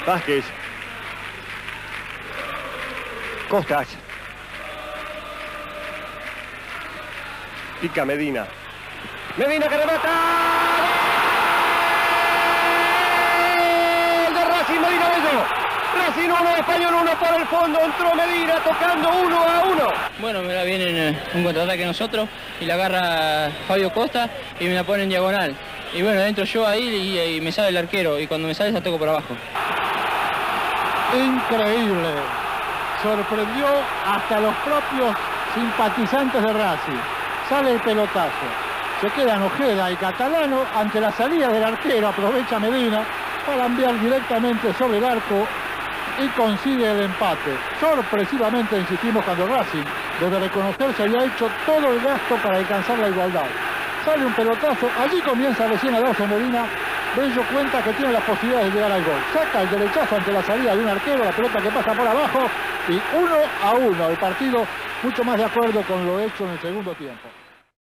Vázquez. Costas. Pica Medina. Medina que remata. ¡Gol de Racing! Medina Bello. Racing 1, Español 1 por el fondo. Entró Medina tocando 1-1. Bueno, me la vienen un contraataque nosotros y la agarra Fabio Costa y me la pone en diagonal. Y bueno, entro yo ahí y me sale el arquero y cuando me sale la toco por abajo. Increíble. Sorprendió hasta los propios simpatizantes de Racing. Sale el pelotazo. Se quedan Ojeda y Catalano ante la salida del arquero. Aprovecha Medina para enviar directamente sobre el arco y consigue el empate. Sorpresivamente, insistimos, cuando Racing, debe reconocerse, había hecho todo el gasto para alcanzar la igualdad. Sale un pelotazo, allí comienza recién a darse Medina. Bello cuenta que tiene las posibilidades de llegar al gol. Saca el derechazo ante la salida de un arquero, la pelota que pasa por abajo y 1-1. El partido mucho más de acuerdo con lo hecho en el segundo tiempo.